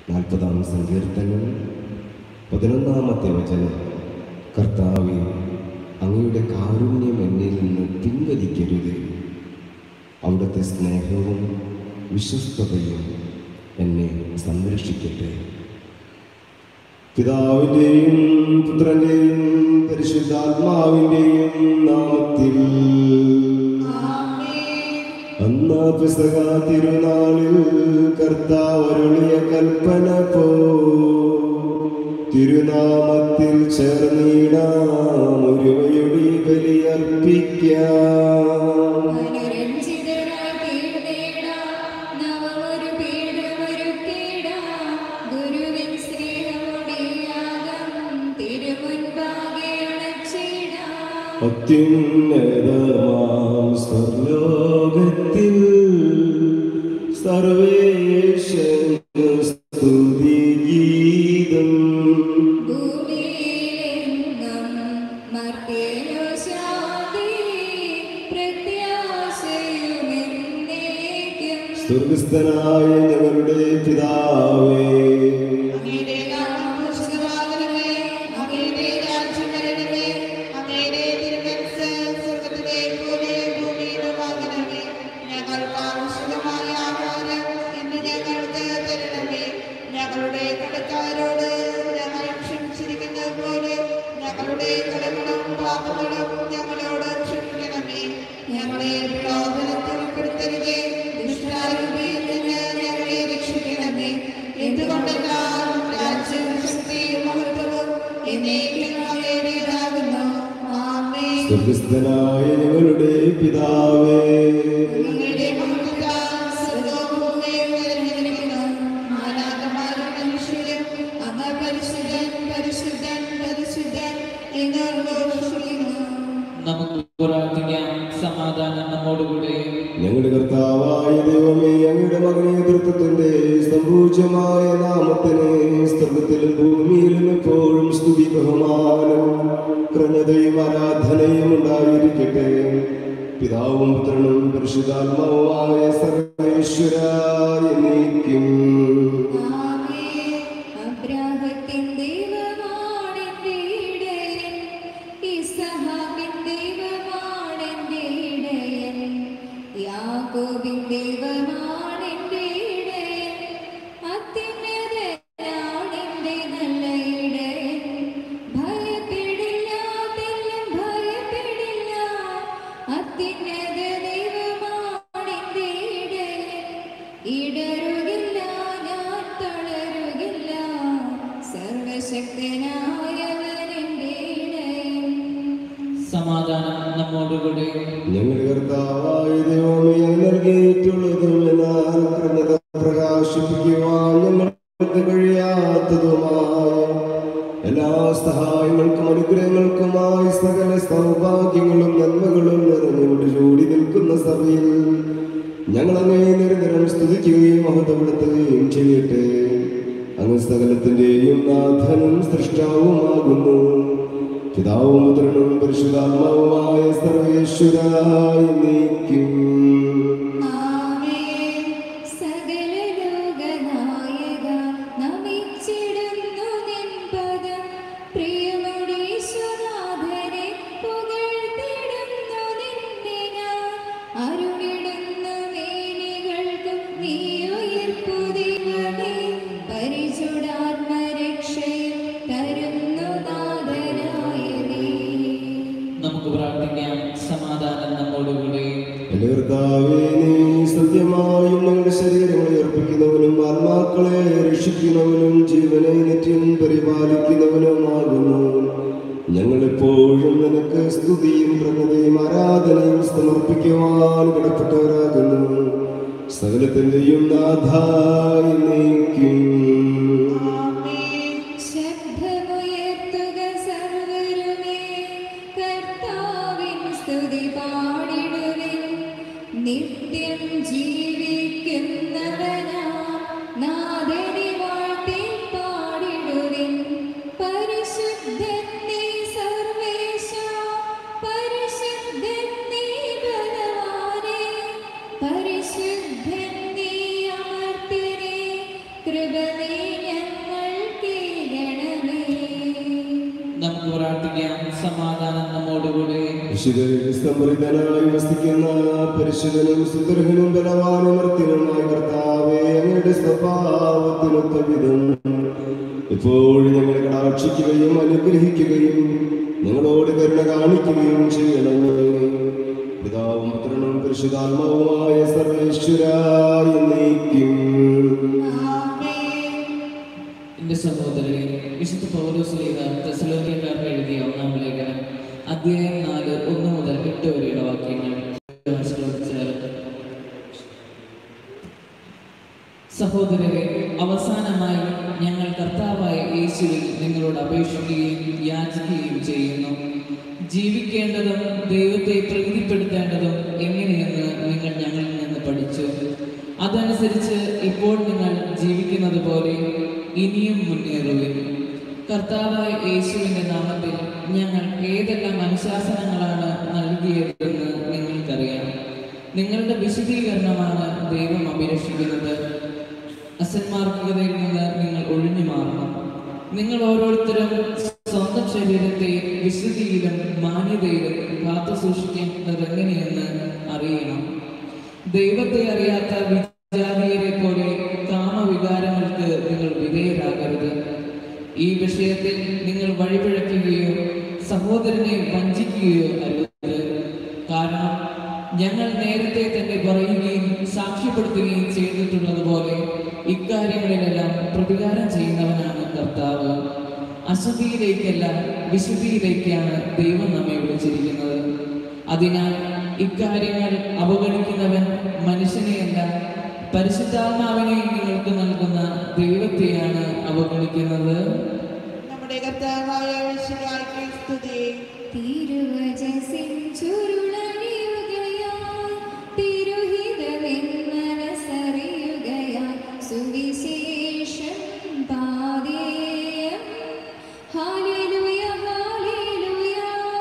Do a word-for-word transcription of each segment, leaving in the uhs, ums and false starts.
നാൽപ്പതാം സങ്കീർത്തനം പതിനൊന്നാമത്തെ വചനം. കർത്താവേ, അങ്ങയുടെ കാരുണ്യം എന്നിൽ നിന്ന് പിൻവലിക്കരുത്. അവിടുത്തെ സ്നേഹവും വിശ്വസ്തതയും എന്നെ സംരക്ഷിക്കട്ടെ. പിതാവിൻ്റെയും പുത്രൻ്റെയും പരിശുദ്ധാത്മാവിൻ്റെയും നാമത്തിൽ. അന്നാ പെസഹ തിരുനാളിൽ കർത്താവ് അരുളിയ കൽപ്പന പോ തിരുനാമത്തിൽ ചേർന്നിടാം, ഒരുമയുടെ ബലിയർപ്പിക്കാം. അത്യുന്നതമാം സർലോകത്തിൽ സർവേശ്വരന് സ്തുതിഗീതം. സ്വർഗ്ഗസ്ഥനായ ഞങ്ങളുടെ പിതാവേ, സ്വർഗ്ഗസ്ഥനായ ഞങ്ങളുടെ പിതാവേ, സമാധാനം നമ്മോടുകൂടെ. ഞങ്ങളുടെ കർത്താവായ ദൈവമേ, അങ്ങയുടെ മകനെ തൃത്വത്തിന്റെ സംപൂജ്യമായ നാമത്തിന് സ്വർഗ്ഗത്തിലും ഭൂമിയിലും എപ്പോഴും സ്തുതി ബഹുമാനവും കൃതയും ആരാധനയും ഉണ്ടായിരിക്കട്ടെ. പിതാവും പുത്രനും പരിശുദ്ധാത്മാവുമായ സർവേശ്വരായ എന്നേക്കും. സമാധാനം നമ്മോടുകൂടെ. ഞങ്ങളുടെ കർത്താവായ ദൈവമേ, നൽകിയിട്ടുള്ളതും എന്നാൽ കൃതജ്ഞത പ്രകാശിപ്പിക്കുവാൻ ഞങ്ങൾക്ക് കഴിയാത്തതുമായ എല്ലാ സഹായങ്ങൾക്കും അനുഗ്രഹങ്ങൾക്കുമായി സകല സൗഭാഗ്യങ്ങളും നന്മകളും നിറഞ്ഞുകൊണ്ട് ചൂടി നിൽക്കുന്ന സഭയിൽ ഞങ്ങളങ്ങേ നിരന്തരം സ്തുതിക്കുകയും മഹത്വപ്പെടുത്തുകയും ചെയ്യട്ടെ. അങ്ങ് സകലത്തിൻ്റെയും നാഥനും സൃഷ്ടാവുമാകുന്നു. പിതാവും പുത്രനും പരിശുദ്ധാത്മാവുമായ സർവേശ്വരായ എന്നേക്കും. സമാധാനം നമ്മോടുകൂടെ. കർത്താവേ, നീ സത്യമായും ഞങ്ങളുടെ ശരീരങ്ങളെ അർപ്പിക്കുന്നവനും ആത്മാക്കളെ രക്ഷിക്കുന്നവനും ജീവനെ നിത്യം പരിപാലിക്കുന്നവനുമാകുന്നു. ഞങ്ങളെപ്പോഴും നിനക്ക് സ്തുതിയും പ്രണതയും ആരാധനയും സമർപ്പിക്കുവാൻ കടപ്പെട്ടവരാകുന്നു. സകലത്തിന്റെയും നാഥായി നീക്കും. നിത്യം ജീവിക്കുന്നവനാ നാഥനെ വാഴ്ത്തി പാടിടുവിൻ. പരിശുദ്ധൻ നീ സർവേശ, പരിശുദ്ധൻ നീ ബലവാനേ, പരിശുദ്ധൻ നീ അമർത്യനേ, കൃപ നീ പ്രാർത്ഥിക്കാം. സമാധാനം നമ്മോടുകൂടെ. വിശുദ്ധനായി വസിക്കുന്ന പരിശുദ്ധനും സുദർഹനും ബലവാനും മർത്യനുമായ കർത്താവേ, അങ്ങയുടെ സ്വഭാവത്തിനൊത്ത വിധം എപ്പോഴും ഞങ്ങളെ കടാക്ഷിക്കുകയും അനുഗ്രഹിക്കുകയും ഞങ്ങളോട് കരുണ കാണിക്കുകയും ചെയ്യണമേ. പിതാവും പുത്രനും പരിശുദ്ധാത്മാവുമായ സർവേശ്വരായ എന്നേക്കും. എന്റെ സഹോദരനെ, വിശുദ്ധ പൗലോസ്ലീഹ തെസ്സലോനിക്കർക്ക് എഴുതിയ ഒന്നാം ലേഖനം അധ്യായം നാല് ഒന്ന് മുതൽ എട്ട് വരെയുള്ള വാക്യങ്ങൾ ശ്രദ്ധിച്ചാലും. സഹോദരരെ, അവസാനമായി ഞങ്ങൾ കർത്താവായ യേശുവിൽ നിങ്ങളോട് അപേക്ഷിക്കുകയും യാചിക്കുകയും ചെയ്യുന്നു. ജീവിക്കേണ്ടതും ദൈവത്തെ പ്രീതിപ്പെടുത്തേണ്ടതും എങ്ങനെയെന്ന് നിങ്ങൾ ഞങ്ങളിൽ നിന്ന് പഠിച്ചു. അതനുസരിച്ച് ഇപ്പോൾ നിങ്ങൾ ജീവിക്കുന്നത് പോലെ ഇനിയും മുന്നേറുവിൻ. കർത്താവായ യേശുവിൻ്റെ നാമത്തിൽ ഞങ്ങൾ ഏതെല്ലാം അനുശാസനങ്ങളാണ് നൽകിയതെന്ന് നിങ്ങൾക്കറിയാം. നിങ്ങളുടെ വിശദീകരണമാണ് ദൈവം അഭിലഷിക്കുന്നത്. അസന്മാർഗതയിൽ നിന്ന് നിങ്ങൾ ഒഴിഞ്ഞു മാറണം. നിങ്ങൾ ഓരോരുത്തരും സ്വന്തം ശരീരത്തെ വിശുദ്ധിയിലും മാന്യതയിലും കാത്തു സൂക്ഷിക്കേണ്ടത് എങ്ങനെയെന്ന് അറിയണം. ദൈവത്തെ അറിയാത്ത വിജാതീയരെ പോലെ കാമവികാരങ്ങൾക്ക് നിങ്ങൾ വിധേയരാകരുത്. ഈ വിഷയത്തിൽ നിങ്ങൾ വഴിപിഴയ്ക്കുകയോ സഹോദരനെ വഞ്ചിക്കുകയോ അരുത്. കാരണം ഞങ്ങൾ നേരത്തെ തന്നെ പറയുകയും സാക്ഷ്യപ്പെടുത്തുകയും ചെയ്തിട്ടുള്ളതുപോലെ ഇക്കാര്യങ്ങളിലെല്ലാം പ്രതികാരം ചെയ്യുന്നവനാണ് കർത്താവ്. അശുദ്ധിയിലേക്കല്ല, വിശുദ്ധിയിലേക്കാണ് ദൈവം നമ്മെ വിളിച്ചിരിക്കുന്നത്. അതിനാൽ ഇക്കാര്യങ്ങൾ അവഗണിക്കുന്നവൻ മനുഷ്യനെയല്ല, പരിശുദ്ധാത്മാവിനെ നിങ്ങൾക്ക് നൽകുന്ന ദൈവത്തെയാണ് അവഗണിക്കുന്നത്. നമ്മുടെ കർത്താവായ യേശുവിനെ സ്തുതി. തിരുവചസ്സിൻ ചുരുളണിയുകയാൽ തിരുഹിതമെൻ മനസ്സറിയുകയാൽ സുവിശേഷം പാതേയം. Hallelujah hallelujah.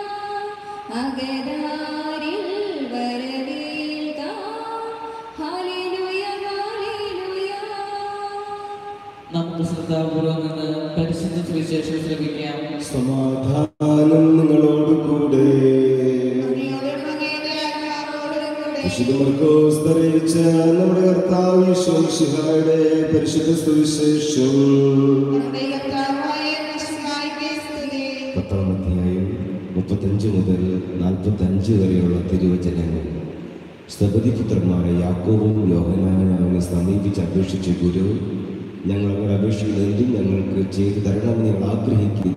അകതാരിൽ വരവേൽക്കാം. Hallelujah hallelujah. നമുക്ക് ശ്രദ്ധാപൂർവം നിന്ന് പരിശുദ്ധ സുവിശേഷം ശ്രമിക്കാം. സമാധാനം നിങ്ങളോട് കൂടെ. വിശുദ്ധ മർക്കോസ് അറിയിച്ച നമ്മുടെ കർത്താവ് യേശു മിശിഹായുടെ പരിശുദ്ധ സുവിശേഷം പത്താം അധ്യായം മുപ്പത്തഞ്ച് മുതൽ നാൽപ്പത്തഞ്ച് വരെയുള്ള തിരുവചനങ്ങൾ. സ്തപതിപുത്രന്മാരെ യാക്കോബും യോഹന്നാനും അവനെ സമീപിച്ച് അപേക്ഷിച്ചു, ഗുരു, ഞങ്ങൾ അങ്ങനെ അപേക്ഷിക്കുന്നത് എന്തും ഞങ്ങൾക്ക് ചെയ്തു തരണമെന്ന് ഞങ്ങൾ ആഗ്രഹിക്കുന്നു.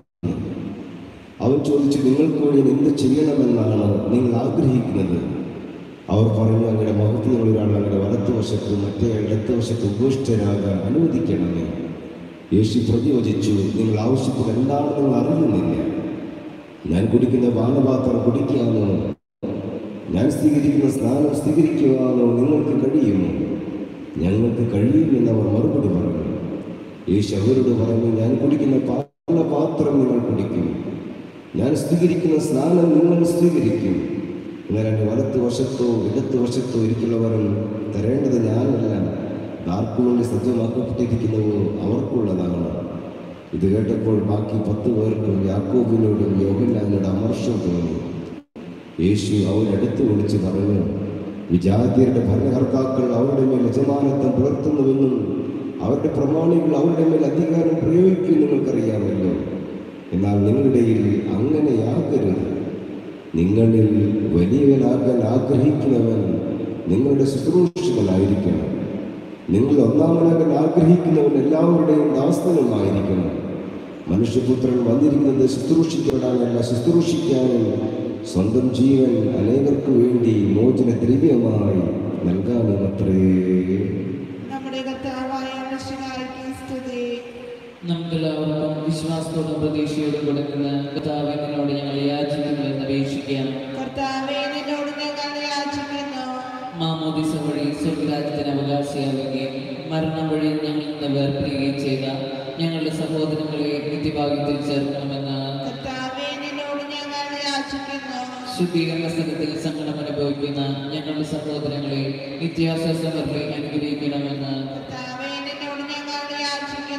അവൻ ചോദിച്ചു, നിങ്ങൾക്ക് വേണ്ടി എന്ത് ചെയ്യണമെന്നാണ് നിങ്ങൾ ആഗ്രഹിക്കുന്നത്? അവർ പറഞ്ഞു, അങ്ങയുടെ മഹത്വമുള്ള ഒരാൾ അങ്ങയുടെ വലത്തുവശത്തും മറ്റേ ഇടത്തുവശത്ത് ഉപേക്ഷിതരാകാൻ അനുവദിക്കണമേ. യേശു പ്രതിവചിച്ചു, നിങ്ങൾ ആവശ്യത്തിൽ എന്താണെന്ന് നിങ്ങൾ അറിയുന്നില്ല. ഞാൻ കുടിക്കുന്ന പാനപാത്രം കുടിക്കാനോ ഞാൻ സ്വീകരിക്കുന്ന സ്നാനം സ്വീകരിക്കുവാനോ നിങ്ങൾക്ക് കഴിയുമോ? ഞങ്ങൾക്ക് കഴിയുമെന്നവർ മറുപടി പറഞ്ഞു. യേശു അവരോട് പറഞ്ഞു, ഞാൻ കുടിക്കുന്ന പാനപാത്രം നിങ്ങൾ കുടിക്കും, ഞാൻ സ്വീകരിക്കുന്ന സ്നാനം നിങ്ങൾ സ്വീകരിക്കും. എന്നാൽ എൻ്റെ വലത്ത് വശത്തോ ഇടത്ത് വശത്തോ ഇരിക്കുന്നവരും തരേണ്ടത് ഞാനല്ല, ആർക്കു വേണ്ടി സജ്ജമാക്കപ്പെട്ടിരിക്കുന്നവോ അവർക്കുള്ളതാണ്. ഇത് കേട്ടപ്പോൾ ബാക്കി പത്ത് പേർക്കും യാക്കോബിനോടും യോഹന്നാനോടും അമർഷം തോന്നി. യേശു അവരടുത്ത് വിളിച്ച് പറഞ്ഞു, വിജാതിയരുടെ ഭരണകർത്താക്കൾ അവരുടെ മേൽ യജമാനത്വം പുലർത്തുന്നുവെന്നും അവരുടെ പ്രമാണികൾ അവരുടെ മേൽ അധികാരം പ്രയോഗിക്കും നിങ്ങൾക്കറിയാമല്ലോ. എന്നാൽ നിങ്ങളുടെ അങ്ങനെയാകരുത്. നിങ്ങളിൽ വലിയവനാകാൻ ആഗ്രഹിക്കുന്നവൻ നിങ്ങളുടെ ശുശ്രൂഷകനായിരിക്കണം. നിങ്ങൾ ഒന്നാമനാകാൻ ആഗ്രഹിക്കുന്നവൻ എല്ലാവരുടെയും ദാസനുമായിരിക്കണം. മനുഷ്യപുത്രൻ വന്നിരിക്കുന്നത് ശുശ്രൂഷിക്കപ്പെടാനല്ല, ശുശ്രൂഷിക്കാനും സ്വന്തം ജീവൻ അനേകർക്ക് വേണ്ടി മോചന ദ്രവ്യമായി നൽകാനുമത്രേ. നമ്മുടെ കർത്താവായ യേശുവിനെ സ്തുതി. നമുക്കെല്ലാവർക്കും വിശ്വാസത്തോടും പ്രതീക്ഷയോടും കൊടുക്കുന്ന കർത്താവേ, നിന്നോട് ഞങ്ങൾ യാചിക്കുന്നു എന്ന് അപേക്ഷിക്കാം. കർത്താവേ, നിന്നോട് ഞങ്ങൾ യാചിക്കുന്നു. മാമോദിസ വഴി സ്വർഗ്ഗരാജ്യത്തിന് അവകാശിയാവുകയും മരണം വഴി ഞങ്ങളിൽ നിന്ന് വേർപിരിയുകയും ചെയ്ത ഞങ്ങളുടെ സഹോദരങ്ങളെ നിത്യഭാഗ്യത്തിൽ ചേർക്കണമെന്ന് കർത്താവേ, നിന്നോട് ഞങ്ങൾ യാചിക്കുന്നു. ശുദ്ധീകരണ സ്ഥലത്തിൽ സങ്കടം അനുഭവിക്കുന്ന ഞങ്ങളുടെ സഹോദരങ്ങളെ നിത്യാശ്വാസം നൽകി അനുഗ്രഹിക്കണമെന്ന് കർത്താവേ, നിന്നോട് ഞങ്ങൾ യാചിക്കുന്നു.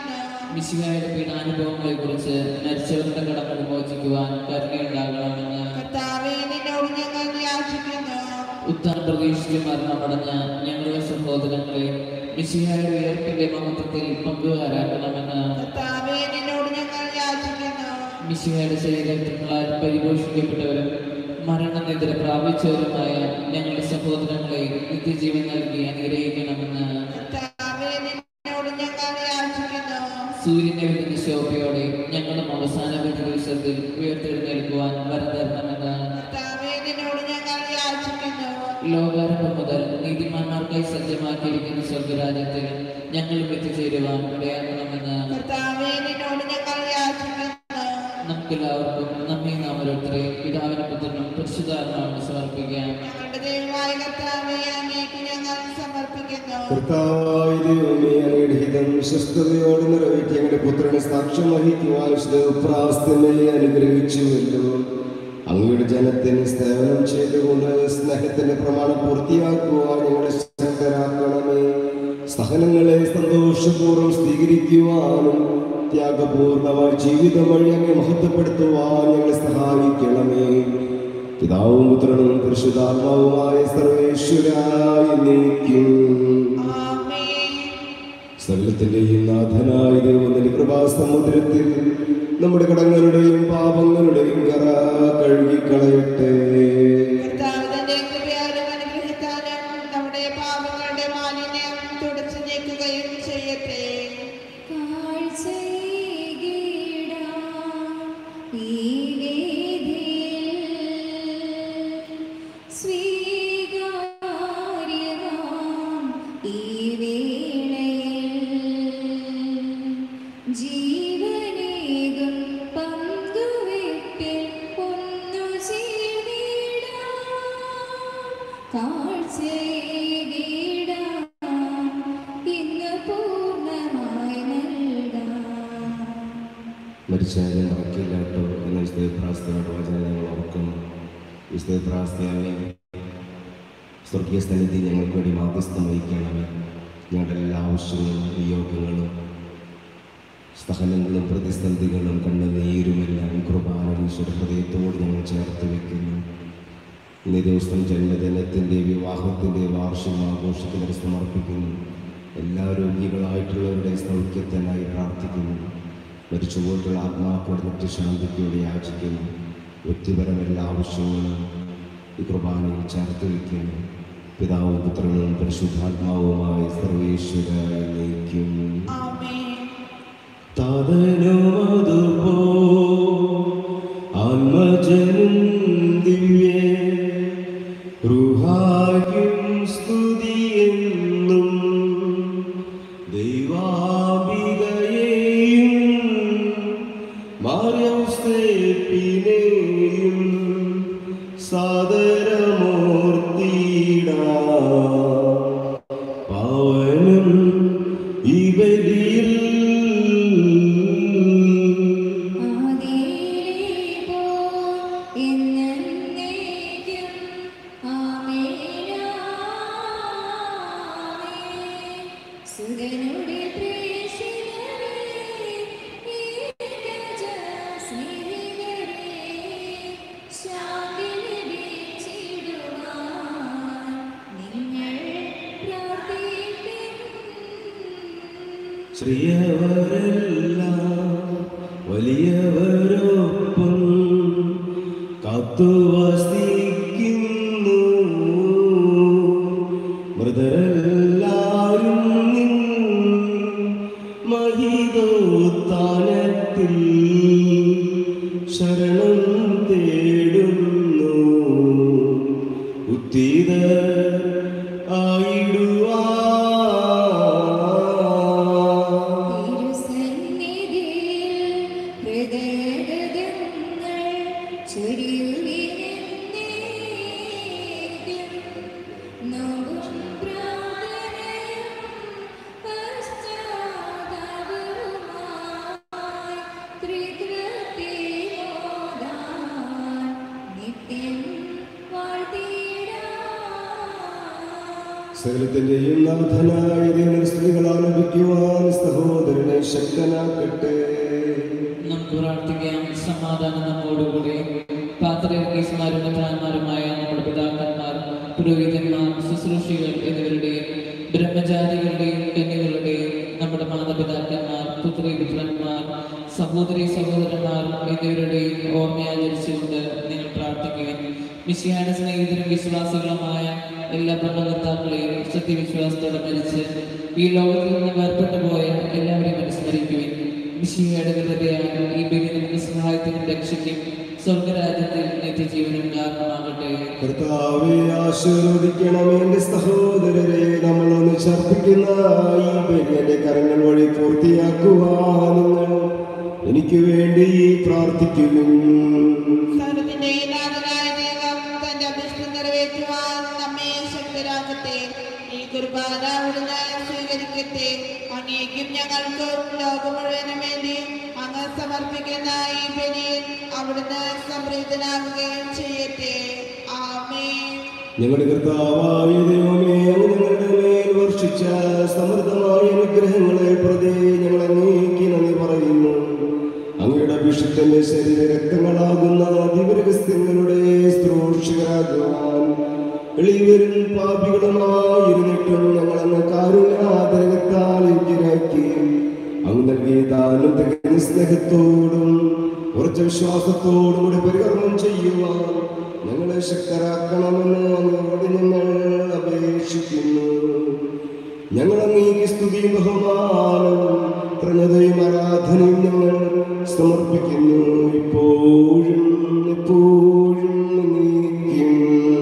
മിശിഹായുടെ പീഡാനുഭവങ്ങളെ കുറിച്ച് മരിച്ചവരുടെ കടമ വിമോചിക്കുവാൻ കരുണയുണ്ടാകണമെന്ന് കർത്താവേ നിന്നോട് ഞങ്ങൾ യാചിക്കുന്നു. ഉത്താൻ പ്രതീക്ഷിച്ച് മരണമടഞ്ഞ ഞങ്ങളുടെ സഹോദരങ്ങളെ മിശിഹായുടെ ഉയർപ്പിന്റെ മഹത്വത്തിൽ പങ്കുകാരാക്കണമെന്ന് കർത്താവേ നിന്നോട് ഞങ്ങൾ യാചിക്കുന്നു. മിശിഹായുടെ ശരീരങ്ങളാൽ പരിപോഷിക്കപ്പെട്ടവരും മരണമെതിരെ പ്രാപിച്ചവരുമായ ഞങ്ങളുടെ സഹോദരങ്ങളെ നിത്യജീവൻ നൽകി അനുഗ്രഹിക്കണമെന്ന് കർത്താവേ നിന്നോട് ഞങ്ങൾ യാചിക്കുന്നു. സൂര്യനെ വിടുന്ന ശോഭയോടെ ഞങ്ങളും അവസാന ദിവസത്തിൽ ഉയർത്തെഴുന്നേൽക്കുവാൻ വരം തരണമെന്ന് കർത്താവേ നിന്നോട് ഞങ്ങൾ യാചിക്കുന്നു. ലോകാരംഭം മുതൽ നീതിമാന്മാർക്കായി സജ്ജമാക്കിയിരിക്കുന്ന സ്വർഗരാജ്യത്തിൽ ഞങ്ങളും എത്തിച്ചേരുവാൻ ഇടയാക്കണമെന്ന് കർത്താവേ നിന്നോട് ഞങ്ങൾ യാചിക്കുന്നു. നമുക്കെല്ലാവർക്കും നമ്മെ നാം ഓരോരുത്തരെ പിതാവിനും പുത്രനും പരിശുദ്ധാത്മാവിനും സമർപ്പിക്കാം. ഞങ്ങളുടെ ദൈവമായ കർത്താവേ അങ്ങേക്ക് ഞങ്ങൾ സമർപ്പിക്കുന്നു. കർത്താവായ ദൈവമേ, അങ്ങയുടെ ഹിതം വിശ്വസ്തയോടെ നിറവേറ്റി അങ്ങയുടെ പുത്രനെ സാക്ഷ്യം വഹിക്കുവാൻ പ്രാസ്തമേ അനുഗ്രഹിച്ചുവല്ലോ. അങ്ങയുടെ ജനത്തിന് സേവനം ചെയ്തുകൊണ്ട് സ്നേഹത്തിന്റെ പ്രമാണം പൂർത്തിയാക്കുവാൻ ഞങ്ങളെ ശക്തരാക്കണമേ. സഹനങ്ങളെ സന്തോഷപൂർവ്വം സ്വീകരിക്കുവാനും ത്യാഗപൂർണമായ ജീവിതം വഴി അങ്ങ് മഹത്വപ്പെടുത്തുവാൻ ഞങ്ങളെ സഹായിക്കണമേ. പിതാവും പുത്രനും പരിശുദ്ധാത്മാവുമായ സർവേശ്വരായി നീക്കും. ആമേൻ. സകലത്തിന്റെയും നാഥനായ ദൈവത്തിന്റെ കൃപാസമുദ്രത്തിൽ നമ്മുടെ കടങ്ങളുടെയും പാപങ്ങളുടെയും കറ കഴുകിക്കളയട്ടെ. കർത്താവ് തന്റെ കൃപയാലും അനുഗ്രഹത്താലും നമ്മുടെ പാപങ്ങളുടെ മാലിന്യം തുടച്ചു നീക്കുകയും ചെയ്യട്ടെ. ജീവനേകും പങ്കുവെപ്പിൽ ഒന്നു ചേർന്നിടാം, കാഴ്ചയേകിടാം, ഇന്ന് പൂർണ്ണമായി നൽകാം. മരിച്ചാലും മറക്കില്ലാട്ടോ എന്ന വിശുദ്ധ പ്രാർത്ഥനയുടെ വചനം ഞങ്ങൾ ഓർക്കുന്നു. വിശുദ്ധ പ്രാർത്ഥനയെ സ്വർഗീയ സന്നിധി ഞങ്ങൾക്ക് വേണ്ടി മാധ്യസ്ഥം വഹിക്കണമേ. ഞങ്ങളുടെ എല്ലാ ആവശ്യങ്ങളും നിയോഗങ്ങളും സഹനങ്ങളും പ്രതിസന്ധികളും കണ്ണുനീരുമെല്ലാം കൃപാനീശ്വര ഹൃദയത്തോട് ഞങ്ങൾ ചേർത്ത് വയ്ക്കുന്നു. ഇന്നേ ദിവസം ജന്മദിനത്തിൻ്റെ വിവാഹത്തിൻ്റെ വാർഷികാഘോഷത്തിന് സമർപ്പിക്കുന്നു. എല്ലാ രോഗികളായിട്ടുള്ളവരുടെ സൗഖ്യത്തിനായി പ്രാർത്ഥിക്കുന്നു. മരിച്ചുപോയിട്ടുള്ള ആത്മാക്കളുടെ നിത്യശാന്തിക്കോടെ യാചിക്കുന്നു. വ്യക്തിപരം എല്ലാ ആവശ്യങ്ങളും ഈ കുർബാനയിൽ ചേർത്ത് വയ്ക്കുന്നു. പിതാവും പുത്രനും പരിശുദ്ധാത്മാവുമായ സർവേശ്വരായി നയിക്കും. ആമേൻ. താതനുമതുപോ ആത്മജനും ദിവ്യ റുഹായും സ്തുതിയെന്നും ദൈവാംബികയെയും മാർയൗസേപ്പിനെയും സാദരമൂർത്തിയിടാം. പാവനം ഈ ബലിയിൽ ശ്രീയവരെല്ലാം വലിയവരൊപ്പം കാത്തുവസിക്കുന്നു. മൃതരെല്ലാരും നിൻ മഹിതോത്ഥാനത്തിൽ ശരണം തേടുന്നു. ഉത്തിത ആയിടുവാ ത്രി സകലത്തിന്റെയും നാഥനായ ദൈവം സ്ത്രീകളാൽ ലഭിക്കുവാൻ സഹോദരനെ ശക്തനാക്കട്ടെ. നമുക്ക് പ്രാർത്ഥിക്കാം. സമാധാനം നമ്മോടുകൂടി. പാത്രീർക്കീസ്മാരും മെത്രാന്മാരുമായ നമ്മുടെ പിതാക്കന്മാർ, പുരോഹിതന്മാർ, ശുശ്രൂഷികൾ എന്നിവരുടെയും ബ്രഹ്മചാരികളുടെയും കന്യകളുടെയും നമ്മുടെ മാതാപിതാക്കന്മാർ, പുത്രി പുത്രന്മാർ, സഹോദരി സഹോദരന്മാർ എന്നിവരുടെയും ഓർമ്മയാചരിച്ചുകൊണ്ട് നിങ്ങൾ പ്രാർത്ഥിക്കുകയും മിശിഹായുടെ സ്നേഹിതരും വിശ്വാസികളുമായ എല്ലാ ബ്രഹ്മകർത്താക്കളെയും സത്യവിശ്വാസത്തോടെ മരിച്ച് ഈ ലോകത്തിൽ നിന്ന് വേർപെട്ടു പോയ എല്ലാവരെയും അനുസ്മരിക്കുകയും മിശിഹായുടെ കൃപയാൽ ഈ ബലി നമുക്ക് സഹായത്തിനും രക്ഷയ്ക്കും സ്വർഗരാജ്യത്തിൽ നിത്യജീവനും കാരണമാകട്ടെ. കർത്താവേ, ആശീർവദിക്കണമേ. എന്റെ സഹോദരരെ, നമ്മളൊന്ന് ചർപ്പിക്കുന്ന ഈ ബലിയുടെ കരങ്ങൾ വഴി പൂർത്തിയാക്കുവാൻ നിങ്ങൾ എനിക്ക് വേണ്ടി പ്രാർത്ഥിക്കുന്നു. സർവ്വത്തിന്റെ നാഥനായ ദൈവം തന്റെ അഭിഷ്ടം നിറവേറ്റുവാൻ നമ്മെ ശക്തരാക്കട്ടെ. ഈ കുർബാന അവിടുന്ന് സ്വീകരിക്കട്ടെ. അങ്ങേക്കും ഞങ്ങൾക്കും ലോകം മുഴുവനും വേണ്ടി അങ്ങ് സമർപ്പിക്കുന്ന ഈ ബലിയിൽ അവിടുന്ന് സംപ്രീതനാകുകയും ചെയ്യട്ടെ. ആമേൻ. ഞങ്ങളുടെ കർത്താവായ ദൈവമേ, അങ്ങ് ഞങ്ങളുടെ മേൽ വർഷിച്ച സമൃദ്ധമായ അനുഗ്രഹങ്ങളെ പ്രതി ഞങ്ങൾ അങ്ങേക്ക് നന്ദി പറയുന്നു. അങ്ങയുടെ അഭിഷിക്തന്റെ ശരീര രക്തങ്ങളാകുന്ന ദിവ്യരഹസ്യങ്ങളുടെ സ്ത്രോഷികരാകുവാൻ എളിയവരും പാപികളുമായിരുന്നിട്ടും ഞങ്ങളങ്ങ് കാരുണ്യാദരകത്താൽ യോഗ്യരാക്കി. അങ്ങ് നൽകിയ ദാനം തികഞ്ഞ സ്നേഹത്തോടും ഉറച്ച വിശ്വാസത്തോടും കൂടി പരികർമ്മം ചെയ്യുവാൻ ഞങ്ങളെ ശക്തരാക്കണമെന്ന് അങ്ങോട് ഞങ്ങൾ അപേക്ഷിക്കുന്നു. ഞങ്ങൾ അങ്ങേക്ക് സ്തുതിയും ബഹുമാനവും പ്രണതയും ആരാധനയും ഞങ്ങൾ സമർപ്പിക്കുന്നു. ഇപ്പോഴും എപ്പോഴും നീക്കും.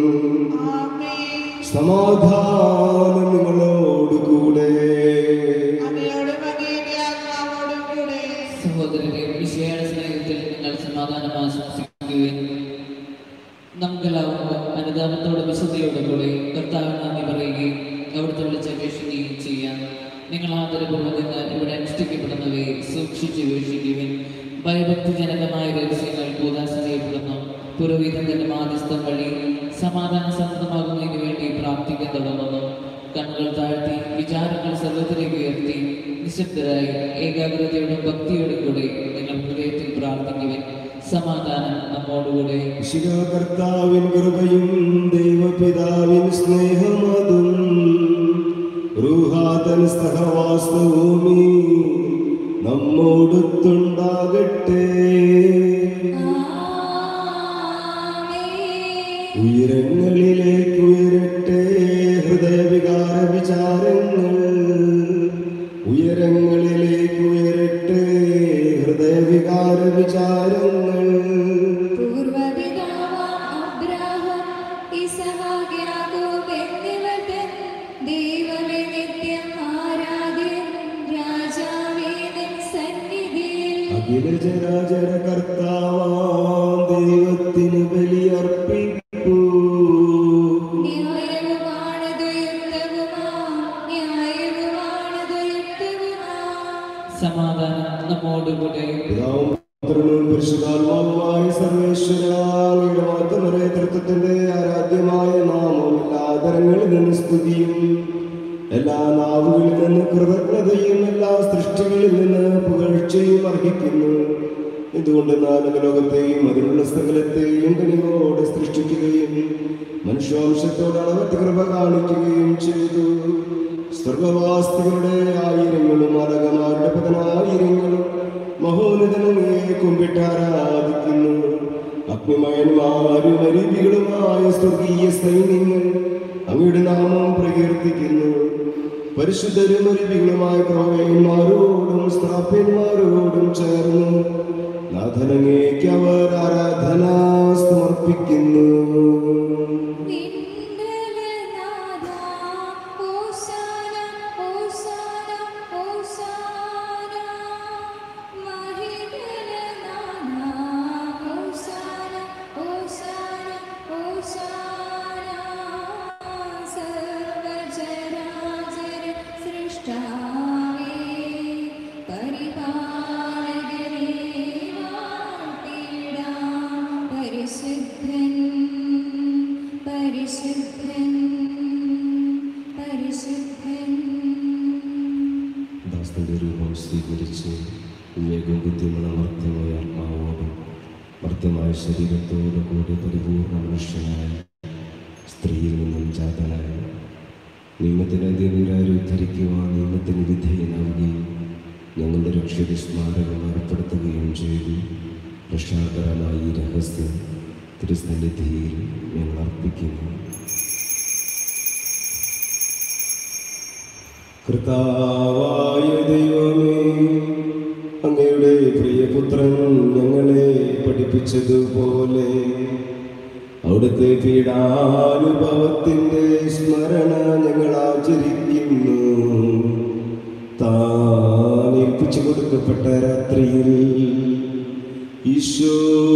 സമാധാനം നിങ്ങളോടുകൂടെ. സഹോദരരെ, മിശിഹായുടെ സ്നേഹത്തിൽ നിങ്ങൾ സമാധാനം ആശംസിക്കുകയും നമുക്കെല്ലാവർക്കും അനുതാപത്തോടെ വിശുദ്ധിയോടുകൂടി കർത്താവിന് നന്ദി പറയുകയും അവിടുത്തെ വിളിച്ചപേക്ഷിക്കുകയും ചെയ്യാം. നിങ്ങൾ ആദരപൂർവ്വം നിന്ന് ഇവിടെ അനുഷ്ഠിക്കപ്പെടുന്നവയെ സൂക്ഷിച്ച് വീക്ഷിക്കുകയും ഭയഭക്തിജനകമായ രഹസ്യങ്ങൾ കൂദാശ ചെയ്യപ്പെടുന്നു. പുരോഹിതൻ തന്റെ മാധ്യസ്ഥം വഴി സമാധാന സമ്മതമാകുന്നതിന് വേണ്ടി പ്രാർത്ഥിക്കാൻ തുടങ്ങുന്നു. കണ്ണുകൾ താഴ്ത്തി വിചാരങ്ങൾ സർവ്വത്തിലേക്ക് ഉയർത്തി നിശബ്ദരായി ഏകാഗ്രതയോടും ഭക്തിയോടും കൂടി നിങ്ങൾ ഹൃദയത്തിൽ പ്രാർത്ഥിക്കുവാൻ. സമാധാനം നമ്മോടുകൂടെ. കർത്താവിൻ കൃപയും ദൈവപിതാവിൻ സ്നേഹമതും റൂഹാതൻ സഹവാസവും നമ്മോടൊത്തുണ്ടാകട്ടെ. ഉയരങ്ങളിലേക്ക് ഉയരട്ടെ ഹൃദയവികാര വിചാരങ്ങൾ. ഉയരങ്ങളിലേക്ക് ഉയരട്ടെ ഹൃദയവികാര വിചാരങ്ങൾ. അഖിലചരാചര കർത്താവാം ദൈവത്തിന് ബലിയർപ്പിക്കൂ. സമാധാനം നമ്മോടുകൂടെ. പരിശുദ്ധാത്മാവുമായ സർവേശ്വരയുടെ മാത്രമേ തൃത്വത്തിന്റെ ആരാധ്യമായ നാമം എല്ലാ ആദരങ്ങളിൽ നിന്ന് സ്തുതിയും എല്ലാ നാവുകളിൽ നിന്ന് കൃതജ്ഞതയും എല്ലാ സൃഷ്ടികളിൽ നിന്ന് പുകഴ്ചയും അർഹിക്കുന്നു. ഇതുകൊണ്ട് നാല് ലോകത്തെയും അതിലുള്ള സകലത്തെയും കനിവോടെ സൃഷ്ടിക്കുകയും മനുഷ്യാംശത്തോട് അളവറ്റ കൃപ കാണിക്കുകയും ചെയ്തു. സ്വർഗവാസികളുടെ ആയിരങ്ങളും അലകമാരുടെ പതിനായിരങ്ങളും മഹോന്നതനെ കുമ്പിട്ട് ആരാധിക്കുന്നു. അഗ്നിമയന്മാരും അരീതികളുമായ സ്വർഗീയ സൈന്യങ്ങൾ അങ്ങയുടെ നാമം പ്രകീർത്തിക്കുന്നു. പരിശുദ്ധരും അരീതികളുമായ ക്രൗവ്യന്മാരോടും സ്ഥാപ്യന്മാരോടും ചേർന്ന് നാഥനങ്ങേക്ക് അവർ ആരാധന സമർപ്പിക്കുന്നു. പരിശുദ്ധൻ വിവേകവും ബുദ്ധിമുള്ള മർത്യമായ ആത്മാവോടും മർത്യമായ ശരീരത്തോടു കൂടി പരിപൂർണ മനുഷ്യനായ സ്ത്രീയിൽ നിന്നും ജാതനായ നിയമത്തിന് അധീനരായി ഉദ്ധരിക്കുവാൻ നിയമത്തിന് വിധേയനാവുകയും ഞങ്ങളുടെ രക്ഷയുടെ സ്മാരകം ഏർപ്പെടുത്തുകയും ചെയ്തു. രക്ഷാകരമായ ഈ രഹസ്യം തിരുസന്നിധിയിൽ ഞങ്ങൾ അർപ്പിക്കുന്നു. കർത്താവായ ദൈവമേ, അങ്ങയുടെ പ്രിയപുത്രൻ ഞങ്ങളെ പഠിപ്പിച്ചതുപോലെ അവിടുത്തെ പീഡാനുഭവത്തിൻ്റെ സ്മരണ ഞങ്ങൾ ആചരിക്കുന്നു. താൻ ഏൽപ്പിച്ചു കൊടുക്കപ്പെട്ട രാത്രിയിൽ ഈശോ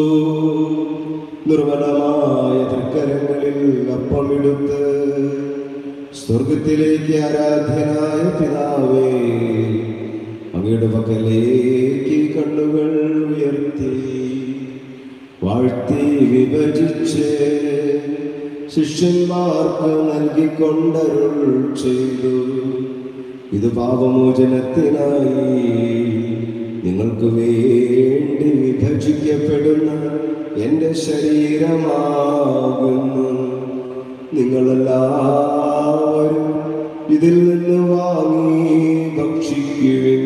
നിർമ്മലമായ തൃക്കരങ്ങളിൽ അപ്പമെടുത്ത് സ്വർഗത്തിലേക്ക് ആരാധ്യനായ പിതാവേ, അങ്ങയുടെ പക്കലേക്ക് കണ്ണുകൾ ഉയർത്തി വാഴ്ത്തി വിഭജിച്ച് ശിഷ്യന്മാർക്ക് നൽകിക്കൊണ്ടരുൾ ചെയ്തു. ഇത് പാപമോചനത്തിനായി നിങ്ങൾക്ക് വേണ്ടി വിഭജിക്കപ്പെടുന്ന എൻ്റെ ശരീരമാകുന്നു. നിങ്ങളെല്ലാവരും ഇതിൽ നിന്ന് വാങ്ങി ഭക്ഷിക്കുവിൻ.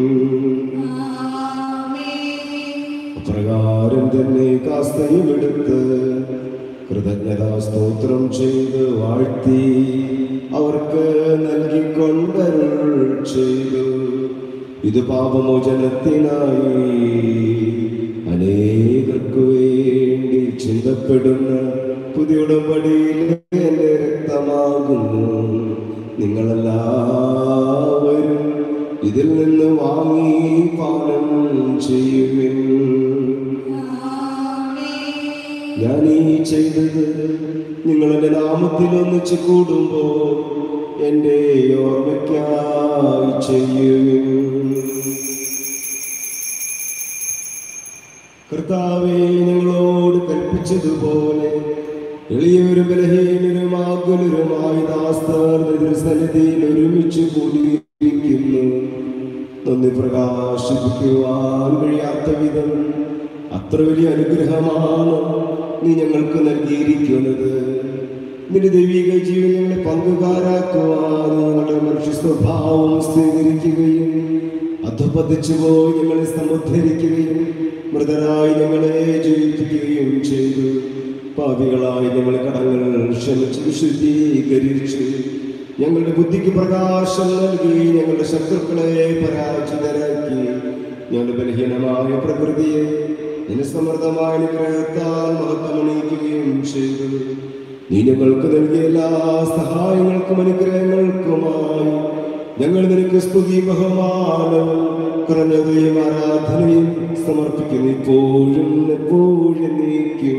അപ്രകാരം തന്നെ കാസ്തയും എടുത്ത് കൃതജ്ഞതാ സ്തോത്രം ചെയ്ത് വാഴ്ത്തി അവർക്ക് നൽകിക്കൊണ്ടരുൾ ചെയ്തു. ഇത് പാപമോചനത്തിനായി അനേകർക്ക് വേണ്ടി ചിന്തപ്പെടുന്ന പുതിയ ഉടമ്പടിയിലെ എൻ്റെ രക്തമാകുന്നു. നിങ്ങളെല്ലാവരും ഇതിൽ നിന്ന് വാങ്ങി പാനം ചെയ്യുവിൻ. ഞാൻ ഈ ചെയ്തത് നിങ്ങളെൻ്റെ നാമത്തിൽ ഒന്നിച്ച് കൂടുമ്പോൾ എൻ്റെ ഓർമ്മയ്ക്കായി ചെയ്യുവിൻ. കർത്താവേ, ഞങ്ങളോട് കൽപ്പിച്ചതുപോലെ എളിയവരും ബലഹീനരും ആകുലരുമായി ദാസ്തർ സന്നിധിയിൽ ഒരുമിച്ച് കൂടിയിരിക്കുന്നു. നന്ദി പ്രകാശിപ്പിക്കുവാൻ കഴിയാത്ത വിധം അത്ര വലിയ അനുഗ്രഹമാണ് നീ ഞങ്ങൾക്ക് നൽകിയിരിക്കുന്നത്. നിന്റെ ദൈവിക ജീവൻ ഞങ്ങളെ പങ്കുകാരാക്കുവാൻ ഞങ്ങളുടെ മനുഷ്യ സ്വഭാവം സ്വീകരിക്കുകയും അധപതിച്ചു പോയി ഞങ്ങളെ സമുദ്ധരിക്കുകയും മൃതരായി ഞങ്ങളെ ജയിപ്പിക്കുകയും ചെയ്തു. പാപികളായി ഞങ്ങളെ കടങ്ങൾ ക്ഷമിച്ച് വിശുദ്ധീകരിച്ചു. ഞങ്ങളുടെ ബുദ്ധിക്ക് പ്രകാശം നൽകി ഞങ്ങളുടെ ശത്രുക്കളെ പരാജിതരാക്കി. ഞങ്ങളുടെ ബലഹീനമായ പ്രകൃതിയെ നിനസമൃദ്ധമായ അനുഗ്രഹത്താൽ മഹത്വമണിയിക്കുകയും ചെയ്തു. നീ ഞങ്ങൾക്ക് നൽകിയ എല്ലാ സഹായങ്ങൾക്കും അനുഗ്രഹങ്ങൾക്കുമായി ഞങ്ങൾ നിനക്ക് സ്തുതി ബഹുമാനവും കൃതജ്ഞതയും ആരാധനയും സമർപ്പിക്കുന്നു ഇപ്പോഴും എപ്പോഴും നീക്കും.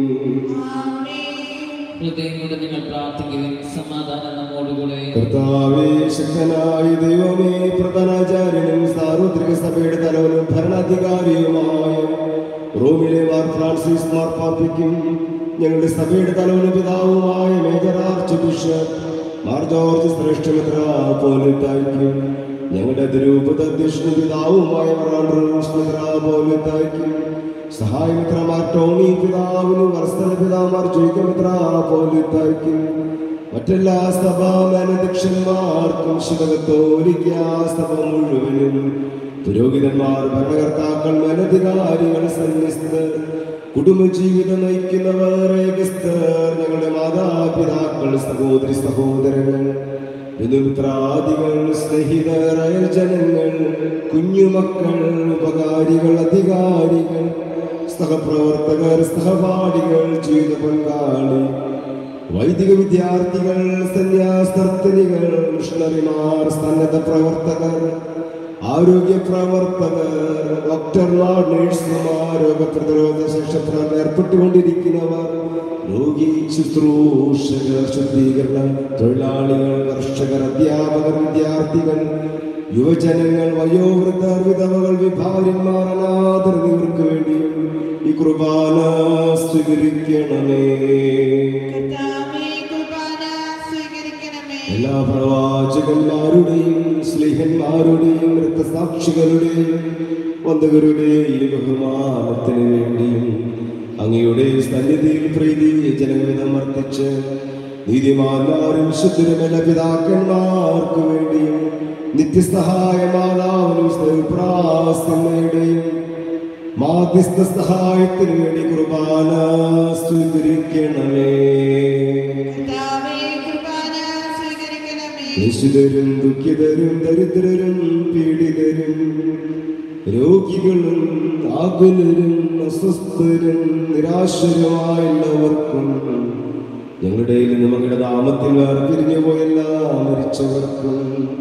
ഹൃദയം കൊണ്ട് നിങ്ങൾ പ്രാർത്ഥിക്കുകയും സമാധാനം നമ്മോടുകൂടെ. കർത്താവേ, ശക്തനായ ദൈവമേ, പ്രധാനാചാര്യനും സാർവത്രിക സഭയുടെ തലവനും ഭരണാധികാരിയുമായ റോമിലെ മാർ ഫ്രാൻസിസ് മാർപ്പാപ്പയ്ക്കും ഞങ്ങളുടെ സഭയുടെ തലവനും പിതാവുമായ major archbishop Mar George ശ്രേഷ്ഠ മെത്രാപ്പോലീത്തായ്ക്കും ഞങ്ങളുടെ അതിരൂപത അധ്യക്ഷനും പിതാവുമായ മെത്രാപ്പോലീത്തായ്ക്കും സഹായമിത്രമാർ ടോണി പിതാവിനും വർസ്ഥന പിതാമാർ ജോയിക്ക മെത്രാപ്പോലീത്തായ്ക്കും മറ്റെല്ലാ സഭാ മേലധ്യക്ഷന്മാർക്കും ശിവകത്തോലിക്ക സഭ മുഴുവനും പുരോഹിതന്മാർ, ഭരണകർത്താക്കൾ, മേലധികാരികൾ, സന്യസ്തർ, കുടുംബജീവിതം നയിക്കുന്നവർ, ഏകസ്ഥർ, ഞങ്ങളുടെ മാതാപിതാക്കൾ, സഹോദരി സഹോദരങ്ങൾ, ബന്ധുമിത്രാദികൾ, സ്നേഹിതർ, അയൽജനങ്ങൾ, കുഞ്ഞുമക്കൾ, ഉപകാരികൾ, അധികാരികൾ, സഹപ്രവർത്തകർ, സഹപാഠികൾ, ജീവിത പങ്കാളി, വൈദിക വിദ്യാർത്ഥികൾ, സന്യാസർത്തനികൾ, മിഷണറിമാർ, സന്നദ്ധ പ്രവർത്തകർ, ആരോഗ്യ പ്രവർത്തകർ, ഡോക്ടർമാർ, നഴ്സുമാർ, രോഗപ്രതിരോധ ശിക്ഷപ്രവർത്തനം ഏർപ്പെട്ടുകൊണ്ടിരിക്കുന്നവർ, രോഗി ശുശ്രൂഷകർ, ശുദ്ധീകരണ തൊഴിലാളികൾ, കർഷകർ, അധ്യാപകർ, വിദ്യാർത്ഥികൾ, യുവജനങ്ങൾ, വയോവൃദ്ധർ, വിധവകൾ, വിഭാര്യന്മാർ, അനാഥർ എന്നിവർക്ക് വേണ്ടി ഈ കുർബാന സ്വീകരിക്കണമേ. എല്ലാ പ്രവാചകന്മാരുടെയും സ്നേഹന്മാരുടെയും രക്തസാക്ഷികളുടെയും വന്ദകരുടെ ഈ ബഹുമാനത്തിന് വേണ്ടിയും അങ്ങയുടെ സന്നിധിയിൽ പ്രീതി ജനവിധം വർദ്ധിച്ച് നീതിമാന്മാരും ശുദ്ധരുമെന്ന പിതാക്കന്മാർക്ക് വേണ്ടിയും നിത്യസഹായമാതാവിനും പ്രാസ്തമ്മയുടെയും മാധ്യസ്ഥ സഹായത്തിന് വേണ്ടി കുർബാന സ്വീകരിക്കണമേ. നിശിതരും ദുഃഖിതരും ദരിദ്രരും പീഡിതരും രോഗികളും ആകുലരും അസ്വസ്ഥരും നിരാശരുമായുള്ളവർക്കും ഞങ്ങളുടെ നിങ്ങളുടെ നാമത്തിൽ വേർപിരിഞ്ഞു പോയെല്ലാ മരിച്ചവർക്കും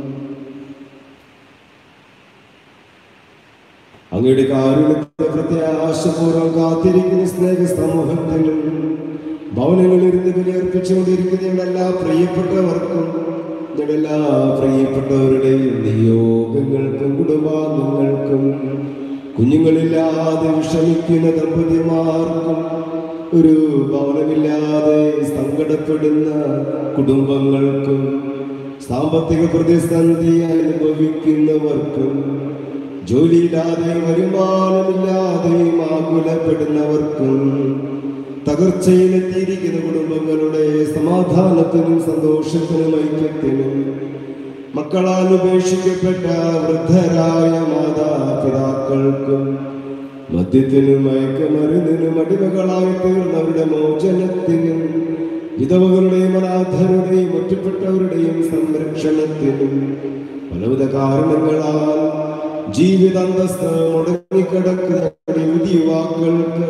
അങ്ങയുടെ കാരുണ്യത്തെ പ്രത്യാശപൂർവ്വം കാത്തിരിക്കുന്ന സ്നേഹ സമൂഹത്തിലും ഭവനങ്ങളിലിരുന്ന് ബലിയർപ്പിച്ചുകൊണ്ടിരിക്കുന്ന ഞങ്ങളുടെ എല്ലാ പ്രിയപ്പെട്ടവർക്കും ഞങ്ങളുടെ എല്ലാ പ്രിയപ്പെട്ടവരുടെയും നിയോഗങ്ങൾക്കും കുടുംബാംഗങ്ങൾക്കും കുഞ്ഞുങ്ങളില്ലാതെ വിഷമിക്കുന്ന ദമ്പതിമാർക്കും ഒരു ഭവനമില്ലാതെ സങ്കടപ്പെടുന്ന കുടുംബങ്ങൾക്കും സാമ്പത്തിക പ്രതിസന്ധി അനുഭവിക്കുന്നവർക്കും ജോലിയില്ലാതെ വരുമാനമില്ലാതെയും ആകുലപ്പെടുന്നവർക്കും തകർച്ചയിലെത്തിയിരിക്കുന്ന കുടുംബങ്ങളുടെ സമാധാനത്തിനും സന്തോഷത്തിനും ഐക്യത്തിനും മക്കളാൽ ഉപേക്ഷിക്കപ്പെട്ട വൃദ്ധരായ മാതാപിതാക്കൾക്കും മദ്യത്തിനും മയക്കമരുന്നിനും അടിമകളായി തീർന്നവരുടെ മോചനത്തിനും വിധവകളുടെയും അനാഥരുടെയും ഒറ്റപ്പെട്ടവരുടെയും സംരക്ഷണത്തിനും പലവിധ കാരണങ്ങളാൽ ജീവിതാന്തസ്ഥ മുടങ്ങിക്കിടക്കുന്ന യുവാക്കൾക്ക്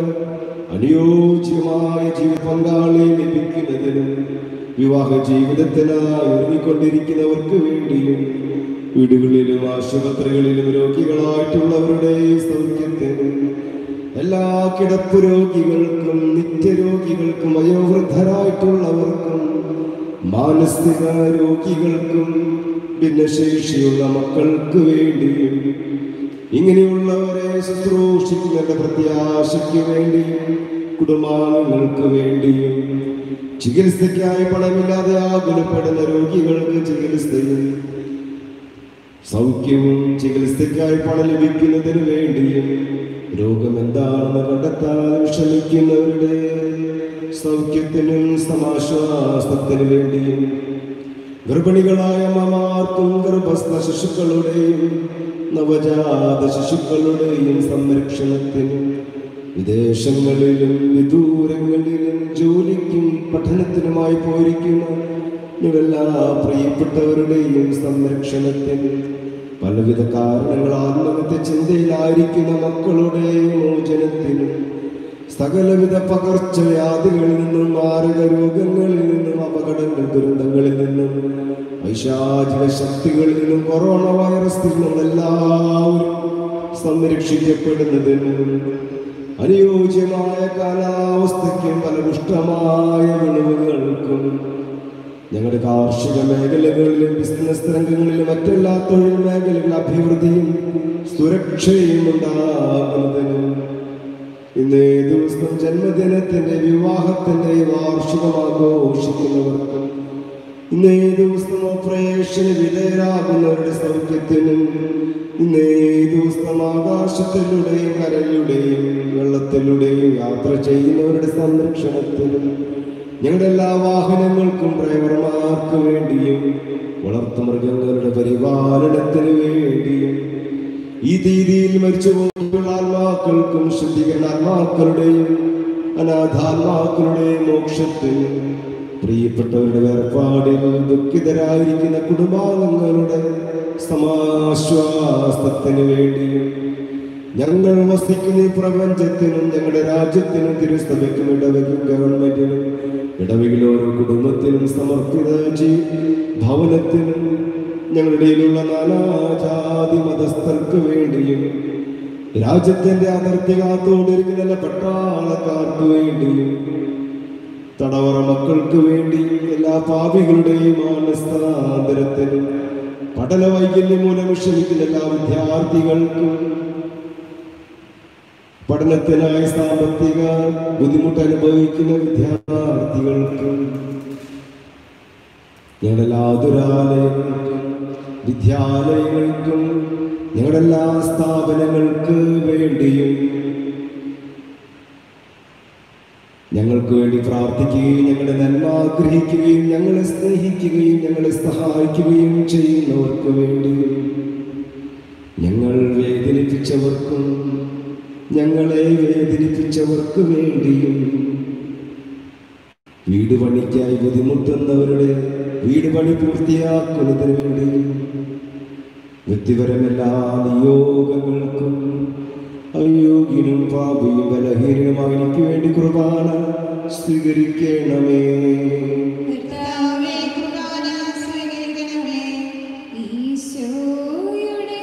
അനുയോജ്യമായ ജീവിത പങ്കാളി ലഭിക്കുന്നതിനും വിവാഹ ജീവിതത്തിനായി ഒരുങ്ങിക്കൊണ്ടിരിക്കുന്നവർക്ക് വേണ്ടിയും വീടുകളിലും ആശുപത്രികളിലും രോഗികളായിട്ടുള്ളവരുടെ സൗഖ്യത്തിനും എല്ലാ കിടപ്പ് രോഗികൾക്കും നിത്യരോഗികൾക്കും വയോവൃദ്ധരായിട്ടുള്ളവർക്കും മാനസിക രോഗികൾക്കും ഭിന്നശേഷിയുള്ള മക്കൾക്ക് വേണ്ടിയും ഇങ്ങനെയുള്ളവരെ ശുശ്രൂഷിക്കുന്ന പ്രത്യാശയ്ക്ക് വേണ്ടിയും കുടുംബാംഗങ്ങൾക്ക് വേണ്ടിയും ചികിത്സയ്ക്കായി പണമില്ലാതെ ആകുലപ്പെടുന്ന രോഗികൾക്ക് ചികിത്സയും സൗഖ്യവും ചികിത്സയ്ക്കായി പണം ലഭിക്കുന്നതിന് വേണ്ടിയും രോഗം എന്താണെന്ന് കണ്ടെത്താൻ ശ്രമിക്കുന്നവരുടെ സൗഖ്യത്തിനും സമാശ്വാസത്തിനു വേണ്ടിയും ഗർഭിണികളായ അമ്മമാർക്കും ഗർഭസ്ഥ ശിശുക്കളുടെയും നവജാത ശിശുക്കളുടെയും സംരക്ഷണത്തിനും വിദേശങ്ങളിലും വിദൂരങ്ങളിലും ജോലിക്കും പഠനത്തിനുമായി പോയിരിക്കുന്ന ഇവരെല്ലാ പ്രിയപ്പെട്ടവരുടെയും സംരക്ഷണത്തിന് പലവിധ കാരണങ്ങൾ ആത്മഹത്യ ചിന്തയിലായിരിക്കുന്ന മക്കളുടെ മോചനത്തിനും സകലവിധ പകർച്ചവ്യാധികളിൽ നിന്നും മാരക രോഗങ്ങളിൽ നിന്നും അപകടങ്ങൾ ദുരന്തങ്ങളിൽ നിന്നും വൈശാചിക ശക്തികളിൽ നിന്നും കൊറോണ വൈറസിൽ നിന്നും എല്ലാവരും സംരക്ഷിക്കപ്പെടുന്നതിനും അനുയോജ്യമായ കാലാവസ്ഥയ്ക്കും ഫലപുഷ്ടമായ വിളവുകൾക്കും ഞങ്ങളുടെ കാർഷിക മേഖലകളിലും ബിസിനസ് രംഗങ്ങളിലും മറ്റെല്ലാ തൊഴിൽ മേഖലകളിലും അഭിവൃദ്ധിയും സുരക്ഷയും ഉണ്ടാകുന്നതിനും ഇന്നേ ദിവസം ജന്മദിനത്തിന്റെ വിവാഹത്തിന്റെ വാർഷികം ആഘോഷിക്കുന്നവർക്കും ഇന്നേ ദിവസം ഓപ്പറേഷന് വിധേയരാകുന്നവരുടെ സൗഖ്യത്തിനും ഇന്നേ ദിവസം ആകാശത്തിലൂടെയും കരയിലൂടെയും വെള്ളത്തിലൂടെയും യാത്ര ചെയ്യുന്നവരുടെ സംരക്ഷണത്തിനും ഞങ്ങളുടെ എല്ലാ വാഹനങ്ങൾക്കും ഡ്രൈവർമാർക്ക് വേണ്ടിയും വളർത്തുമൃഗങ്ങളുടെ പരിപാലനത്തിന് വേണ്ടിയും ഈ രീതിയിൽ മരിച്ചുപോയിട്ടുള്ള ആത്മാക്കൾക്കും ശുദ്ധീകരണ ആത്മാക്കളുടെയും അനാഥാത്മാക്കളുടെയും മോക്ഷത്തിനും പ്രിയപ്പെട്ടവരുടെ വേർപാടിൽ ദുഃഖിതരായിരിക്കുന്ന കുടുംബാംഗങ്ങളുടെ സമാശ്വാസത്തിന് വേണ്ടിയും ഞങ്ങൾ വസിക്കുന്ന ഈ പ്രപഞ്ചത്തിനും ഞങ്ങളുടെ രാജ്യത്തിനും തിരുസഭയ്ക്കും ഇടവയ്ക്കും ഗവൺമെന്റിനും ഇടവയിൽ ഓരോ കുടുംബത്തിനും സമർപ്പിത ഭവനത്തിനും ഞങ്ങളുടെ ഇടയിലുള്ള നാനാജാതി മതസ്ഥർക്ക് വേണ്ടിയും രാജ്യത്തിന്റെ അതിർത്തി കാത്തുകൊണ്ടിരിക്കുന്ന പട്ടാളക്കാർക്ക് വേണ്ടിയും തടവറ മക്കൾക്ക് വേണ്ടിയും എല്ലാ പാപികളുടെയും മാനസാന്തരത്തിനും പഠന വൈകല്യം മൂലം വിഷമിക്കുന്ന എല്ലാ വിദ്യാർത്ഥികൾക്കും പഠനത്തിനായി സാമ്പത്തിക ബുദ്ധിമുട്ട് അനുഭവിക്കുന്ന വിദ്യാർത്ഥികൾക്കും ഞങ്ങളുടെ ആതുരാലയങ്ങൾക്കും വിദ്യാലയങ്ങൾക്കും ഞങ്ങളുടെ എല്ലാ സ്ഥാപനങ്ങൾക്ക് വേണ്ടിയും ഞങ്ങൾക്ക് വേണ്ടി പ്രാർത്ഥിക്കുകയും ഞങ്ങളുടെ നന്മ ആഗ്രഹിക്കുകയും ഞങ്ങളെ സ്നേഹിക്കുകയും ഞങ്ങളെ സഹായിക്കുകയും ചെയ്യുന്നവർക്ക് വേണ്ടി, ഞങ്ങൾ വേദനിപ്പിച്ചവർക്കും ഞങ്ങളെ വേദനിപ്പിച്ചവർക്ക് വേണ്ടിയും, വീട് പണിക്കായി ബുദ്ധിമുട്ടുന്നവരുടെ വീട് പണി പൂർത്തിയാക്കുന്നതിന് വേണ്ടിയും, വ്യക്തിപരമെല്ലാ നിയോഗങ്ങൾക്കും അയോഗ്യനും പാപിയും ബലഹീനനുമായി എനിക്ക് വേണ്ടി കുർബാന സ്വീകരിക്കണമേ. കർത്താവേ, കുർബാന സ്വീകരിക്കണമേ. ഈശോയുടെ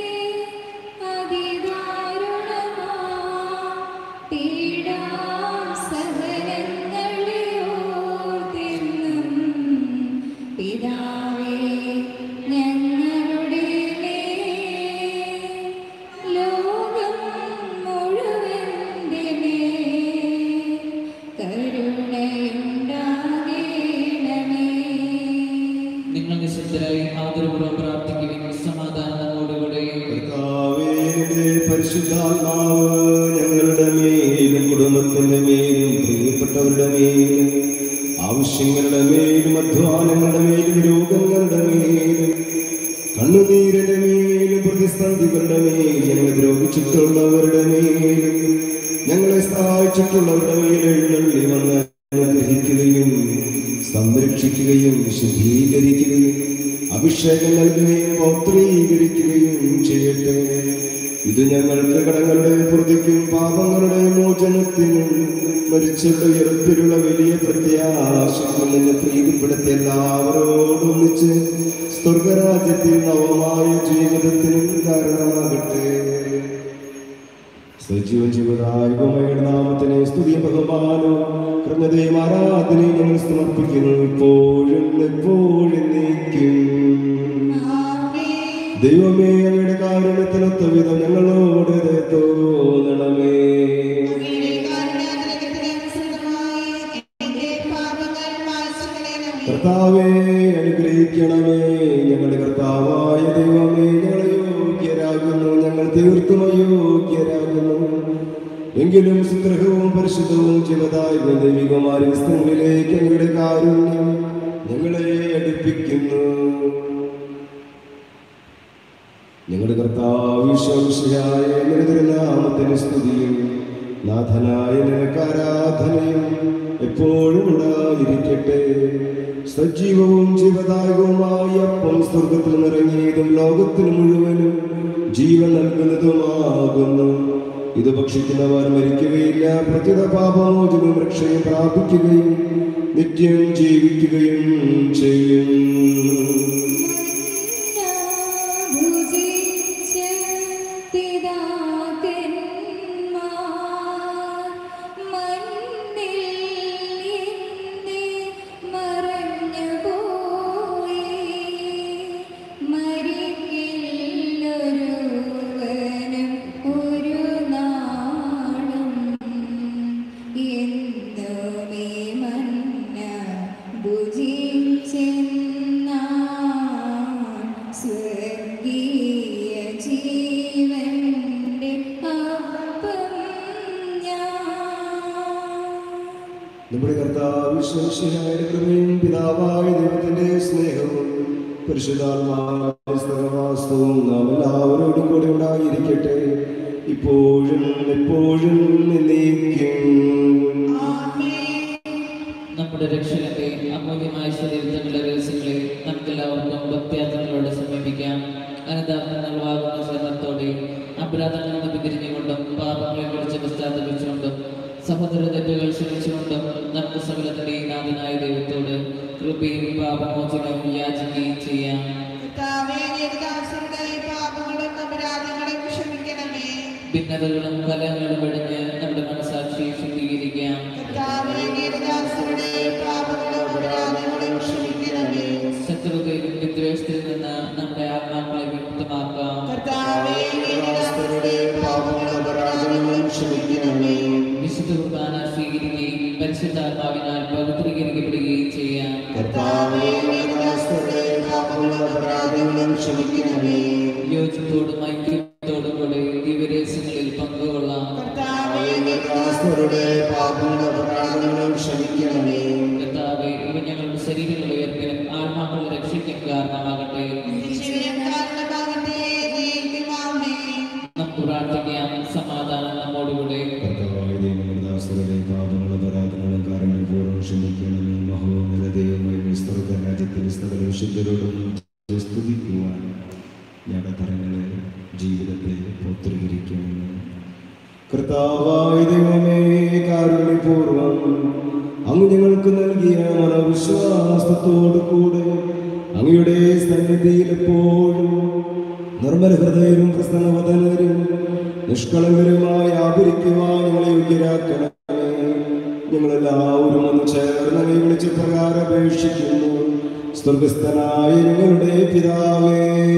അതിദാരുണമാ പീഡാസഹനങ്ങളെ ഓർത്തെന്നും പിതാവേ ഞങ്ങളുടെ മേൽ ലോകം മുഴുവന്റെ മേൽ കരുണയുണ്ടാകണമേ. നിങ്ങൾ നിശബ്ദരായി ആദരപൂർവ്വം പ്രാർത്ഥിക്കുകയും സമാധാനം നമ്മോടുകൂടെ. കർത്താവേ, നിന്റെ പരിശുദ്ധാത്മാവ് ഞങ്ങളുടെ മേലും കുടുംബത്തിന്റെ മേലും പ്രിയപ്പെട്ടവരുടെ മേലും ആവശ്യങ്ങളുടെ മേലും അധ്വാനങ്ങളുടെ മേലും രോഗങ്ങളുടെ മേലും കണ്ണുനീരിന്റെ മേലും പ്രതിസന്ധികളുടെ മേലും ഞങ്ങളെ ദ്രോഹിച്ചിട്ടുള്ളവരുടെ മേലും ഞങ്ങളെ സഹായിച്ചിട്ടുള്ളവരുടെ മേൽ എഴുന്നള്ളി വന്ന് അനുഗ്രഹിക്കുകയും സംരക്ഷിക്കുകയും ശുദ്ധീകരിക്കുകയും അഭിഷേകം നൽകുകയും പൗത്രീകരിക്കുകയും ചെയ്യട്ടെ. ഇത് ഞങ്ങൾക്ക് കടങ്ങളുടെ പ്രതിക്കും പാപങ്ങളുടെ മോചനത്തിനും മരിച്ചവരുടെ ഉയർപ്പിലുള്ള വലിയ പ്രത്യാശയ്ക്കും നിന്ന് പ്രീതിപ്പെടുത്തി എല്ലാവരോടും ഒന്നിച്ച് സ്വർഗരാജ്യത്തിൽ നവമായ ജീവിതത്തിനും കാരണമാകട്ടെ. സജീവൻ ജീവദായകമായ നാമത്തിനെ സ്തുതിയും ബഹുമാനവും കൃതജ്ഞതയും ആരാധനയും ഞങ്ങൾ സമർപ്പിക്കുന്നു, ഇപ്പോഴും എപ്പോഴും നീക്കും. ദൈവമേ, അങ്ങയുടെ കാരുണ്യത്തിനൊത്ത വിധം ഞങ്ങളോട് തോന്നണമേ. കർത്താവേ, അനുഗ്രഹിക്കണമേ. ഞങ്ങളുടെ കർത്താവായ ദൈവമേ, ഞങ്ങൾ യോഗ്യരാകുന്നു, ഞങ്ങൾ തീർത്തും അയോഗ്യരാകുന്നു. എങ്കിലും സുഗ്രഹവും പരിശുദ്ധവും ജീവദായകവും ദൈവികമായ സ്ഥലങ്ങളിലേക്ക് അങ്ങയുടെ കാരുണ്യം ഞങ്ങളെ അടുപ്പിക്കുന്നു. ഞങ്ങളുടെ കർത്താവ് ഈശോമിശിഹായ തിരുനാമത്തിന് സ്തുതിയും നാഥനായ നിനക്ക് ആരാധനയും എപ്പോഴും ഉണ്ടായിരിക്കട്ടെ. സജീവവും ജീവദായകവുമായ അപ്പം സ്വർഗത്തിൽ നിറങ്ങിയതും ലോകത്തിന് മുഴുവനും ജീവൻ നൽകുന്നതുമാകുന്നു. ഇത് ഭക്ഷിക്കുന്നവർ മരിക്കുകയില്ല, പ്രത്യുത പാപമോചനവും രക്ഷയും പ്രാപിക്കുകയും നിത്യം ജീവിക്കുകയും ചെയ്യും. ഭുജിച്ച പിതാക്കന്മാർ മണ്ണിൽ നിന്നെ മറഞ്ഞുപോയി, മരിക്കില്ലൊരുവനും ഒരു നാളും. എന്തോമേ മന്ന ഭുജിച്ചെന്നാൻ സ്വർഗീയ ജീവന്റെ അപ്പം ഞാൻ. നമ്മുടെ കർത്താവ് ഈശോമിശിഹായ കൃപയും പിതാവായ ദൈവത്തിന്റെ സ്നേഹവും പരിശുദ്ധാത്മാവായ സഹവാസവും നാം എല്ലാവരോടും കൂടെ ഉണ്ടായിരിക്കട്ടെ, ഇപ്പോഴും എപ്പോഴും എന്നേക്കും. നമ്മുടെ രക്ഷകന്റെ അമൂല്യമായ ശരീരത്തിന്റെ രഹസ്യങ്ങളെ നമുക്കെല്ലാവർക്കും ഭക്ത്യാർത്ഥങ്ങളോട് സമീപിക്കാം. അനുതാപങ്ങളുവാകുന്ന സ്നേഹത്തോടെ അപരാധങ്ങളിൽ നിന്ന് പിന്തിരിഞ്ഞുകൊണ്ടും പാപങ്ങളെ കുറിച്ച് പശ്ചാത്തപിച്ചുകൊണ്ടും സഹോദര തെറ്റുകൾ ക്ഷണിച്ചുകൊണ്ടും നമുക്ക് സകലത്തിന്റെ നാഥനായ ദൈവത്തോട് കൃപയും പാപമോചനവും യാചിക്കുകയും ചെയ്യാം. ഭിന്നതകളും കലഹങ്ങളും വെടിഞ്ഞ് നമ്മുടെ മനസാക്ഷിയെ ശുദ്ധീകരിക്കാം. ശത്രുതയിലും വിദ്വേഷത്തിൽ നിന്ന് നമ്മുടെ ആത്മാക്കളെ വിമുക്തമാക്കാം. വിശുദ്ധ കുർബാന സ്വീകരിക്കുകയും പരിശുദ്ധാത്മാവിനാൽ പവിത്രീകരിക്കപ്പെടുകയും ചെയ്യാം. യോജിപ്പോടും ഐക്യ ലോകസ്ഥരുടെ പാപങ്ങളും അപരാധങ്ങളും ക്ഷമിക്കണമേ. കർത്താവേ, ഇവ ഞങ്ങളുടെ ശരീരങ്ങളുടെ ഉയർപ്പിനും ആത്മാക്കളുടെ രക്ഷയ്ക്കും കാരണമാകട്ടെ. നമുക്ക് പ്രാർത്ഥിക്കാം. സമാധാനം നമ്മോടുകൂടെ. കർത്താവായ ദൈവമേ, ദാസരുടെ പാപങ്ങളും അപരാധങ്ങളും കാരുണ്യപൂർവ്വം ക്ഷമിക്കണമേ. മഹോന്നത ദൈവമേ, സ്വർഗ്ഗ രാജ്യത്തിൽ സകല വിശുദ്ധരോടും സ്തുതിക്കുവാൻ ഞങ്ങളുടെ തരങ്ങളെ ജീവിതത്തെ പൂർത്തീകരിക്കണമേ. കർത്താവായ ദൈവമേ, കാരുണ്യപൂർവ്വം അങ്ങ് ഞങ്ങൾക്ക് നൽകിയ മനോവിശ്വാസത്തോടു കൂടെ അങ്ങയുടെ സന്നിധിയിൽ എപ്പോഴും നിർമ്മല ഹൃദയരും പ്രസന്നവദനരും നിഷ്കളങ്കരുമായി ആദരിക്കുവാൻ ഞങ്ങളെ യോഗ്യരാക്കണമേ. ഞങ്ങളെല്ലാവരും ഒന്ന് ചേർന്ന് അങ്ങയെ വിളിച്ച് പ്രകാരം അപേക്ഷിക്കുന്നു. സ്വർഗസ്ഥനായ ഞങ്ങളുടെ പിതാവേ,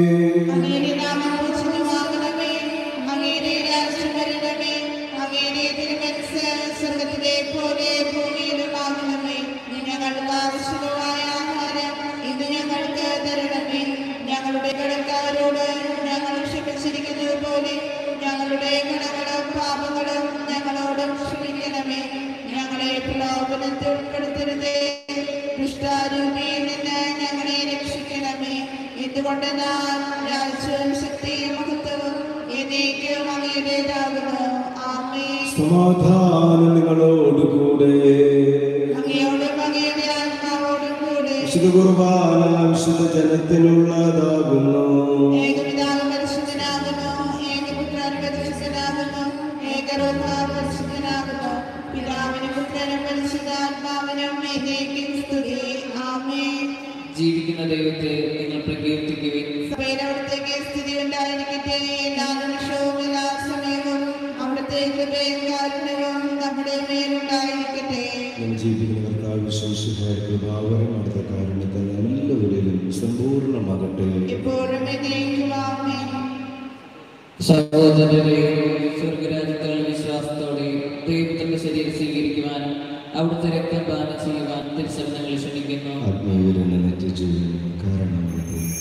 ഞങ്ങളുടെ കടക്കാരോട് ഞങ്ങൾ ക്ഷമിച്ചിരിക്കുന്നത് പോലെ ഞങ്ങളുടെ കടങ്ങളും പാപങ്ങളും ഞങ്ങളോടും ക്ഷമിക്കണമേ. ഞങ്ങളെ പ്രലോഭനത്തിൽ ഉൾപ്പെടുത്തരുതേ, ദുഷ്ടാരൂപിയിൽ നിന്ന് ഞങ്ങളെ രക്ഷിക്കണമേ. എന്തുകൊണ്ട് നാം രാജ്യവും ശക്തിയും മഹത്വവും എന്നേക്കും അങ്ങയുടേതാകുന്നു. ആമേൻ. സമാധാനം നിങ്ങളോടുകൂടെ. അങ്ങയോടും അങ്ങയുടെ ആത്മാവോടും കൂടെ. വിശുദ്ധ കുർബാന വിശുദ്ധ ജനത്തിനുള്ളതാകുന്നു. ഏകപിതാവ് പരിശുദ്ധനാകുന്നു, ഏകപുത്രൻ പരിശുദ്ധനാകുന്നു, ഏകരൂഹാവ് പരിശുദ്ധനാകുന്നു. പിതാവിനും പുത്രനും പരിശുദ്ധാത്മാവിനും എന്നേക്കും സ്തുതി. ആമേൻ. ജീവിക്കുന്ന ദൈവത്തെ നിങ്ങൾ പ്രകീർത്തിക്കുവിൻ. സഭയിൽ അവിടുത്തേക്ക് സ്ഥിതി ഉണ്ടായിരിക്കട്ടെ. എല്ലാ നിമിഷവും എല്ലാ സമയവും അവിടുത്തെ കൃപയും കാരുണ്യവും നമ്മുടെ മേലുണ്ടായിരിക്കട്ടെ. നമ്മൾ ജീവിക്കുന്ന കർത്താവ് വിശ്വസിക്കായ കൃപാവരം അടുത്ത കാരുണ്യത്തിൽ എല്ലാവരിലും സമ്പൂർണ്ണമാകട്ടെ. എപ്പോഴും എന്നേക്കും ആമേൻ. സഹോദരരെ, സ്വർഗരാജ്യത്തിലുള്ള വിശ്വാസത്തോടെ ദൈവത്തിന്റെ ശരീരം സ്വീകരിക്കുവാൻ അവിടുത്തെ രക്തം പാനം ചെയ്യുവാൻ തിരുസഭങ്ങൾ ക്ഷണിക്കുന്നു. ആത്മീയരെന്ന നെറ്റിജീവൻ കാരണമാണ്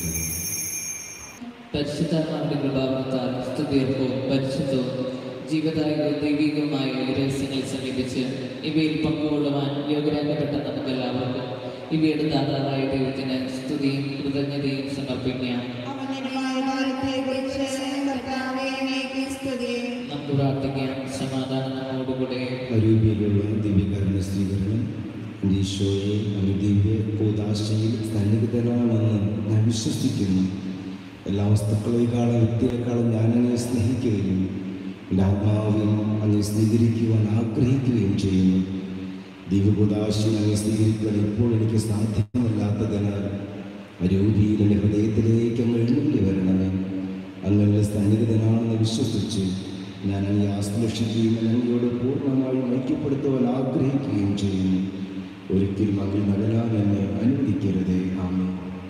പരിശുദ്ധാത്മാവിന്റെ കൃപാവത്താൽ സ്തുതിയർപ്പവും പരിശുദ്ധവും ജീവദായകവും ദൈവികവുമായ രഹസ്യങ്ങളെ സമീപിച്ച് ഇവയിൽ പങ്കുകൊള്ളുവാൻ യോഗ്യരാക്കപ്പെട്ട നമുക്കെല്ലാവർക്കും ഇവയുടെ ദാതാവായ ദൈവത്തിന് സ്തുതിയും കൃതജ്ഞതയും സമർപ്പിക്കാം. അവനിരുമായ കാലത്തെക്കുറിച്ച് കർത്താവേ അങ്ങേക്ക് സ്തുതി. നമുക്ക് പ്രാർത്ഥിക്കാം. സമാധാനം നമ്മോടുകൂടെ. അരൂപിയിലുള്ള ദിവ്യകാരുണ്യ സ്വീകരണം ഈശോയെ അങ്ങ് ദിവ്യ കൂദാശയിൽ സന്നിഹിതനാണെന്ന് ഞാൻ വിശ്വസിക്കുന്നു. എല്ലാ വസ്തുക്കളെക്കാളും വ്യക്തിയെക്കാളും ഞാൻ അങ്ങയെ സ്നേഹിക്കുകയും എൻ്റെ ആത്മാവിൽ അങ്ങ് സ്വീകരിക്കുവാൻ ആഗ്രഹിക്കുകയും ചെയ്യുന്നു. ദിവ്യകൂദാശയിൽ അങ്ങ് സ്വീകരിക്കുവാൻ ഇപ്പോൾ എനിക്ക് സാധ്യമല്ലാത്തതിനാൽ അരൂപിയിൽ എൻ്റെ ഹൃദയത്തിലേക്ക് അങ്ങ് എഴുന്നള്ളി വരണമേ. അങ്ങയുടെ സന്നിഹിതനാണെന്ന് വിശ്വസിച്ച് ഞാൻ അങ്ങയെ ആശ്ലേഷിക്കുകയും അങ്ങയോട് പൂർണ്ണമായും ഐക്യപ്പെടുത്തുവാൻ ആഗ്രഹിക്കുകയും ചെയ്യുന്നു. ഒരിക്കലും അങ്ങിൽ നകലാൻ എന്നെ അനുവദിക്കരുതേ. ആമേൻ.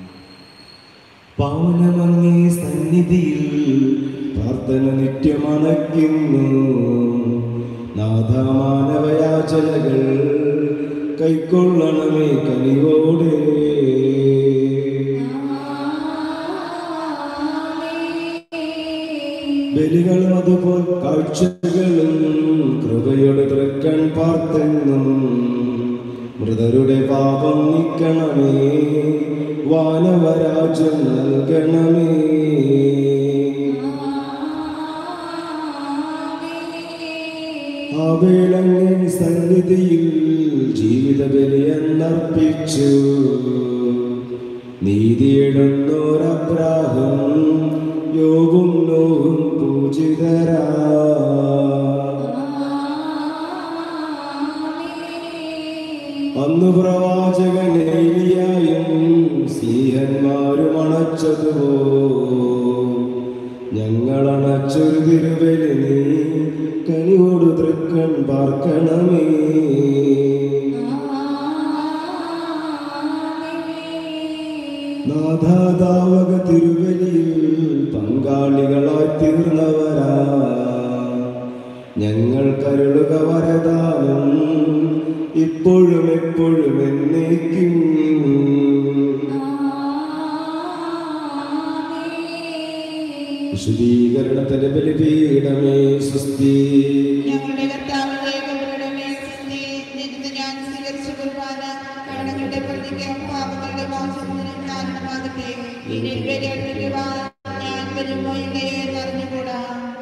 പാവനമങ്ങേ സന്നിധിയിൽ പ്രാർത്ഥന നിത്യമണയ്ക്കുന്നു. നാഥമാനവയാചനകൾ കൈക്കൊള്ളണമേ കനിവോടെ. ബലികളും അതുപോൽ കാഴ്ചകളും കൃപയുടെ തൃക്കൺ പാർത്തെന്നും മൃതരുടെ പാപം നീക്കണമേ, വാനവരാജ്യം നൽകണമേ. ആവേളങ്ങേ സന്നിധിയിൽ ജീവിത ബലിയെന്നർപ്പിച്ചു നീതിയിടുന്നോരബ്രാഹം യോഗം നോവും പൂജിതരാ. അന്ന് പ്രവാചകൻ ഏലിയായും സ്ലീഹന്മാരും അണച്ചതുപോ ഞങ്ങളണച്ചൊരു തിരുവലി നീ കനിയോട് തൃക്കൺ പാർക്കണമേ. നാഥാതാവക തിരുവലിയിൽ പങ്കാളികളായി തീർന്നവരാ ഞങ്ങൾ കരുളുക വരദാനം ഇപ്പോഴും എപ്പോഴും എന്നേക്കും. വിശുദ്ധീകരണത്തിന്റെ ബലിപീഠമേ സ്വസ്തി. ഞങ്ങളുടെ കർത്താവിന്റെ പ്രതിക്കും പാപങ്ങളുടെ മോചനത്തിനും കാരണമാകട്ടെ. ഇനി വരെ അടുപ്പിക്കുവാൻ ഞാൻ വരുമോ ഇല്ലയോ എന്നറിഞ്ഞുകൂടാ.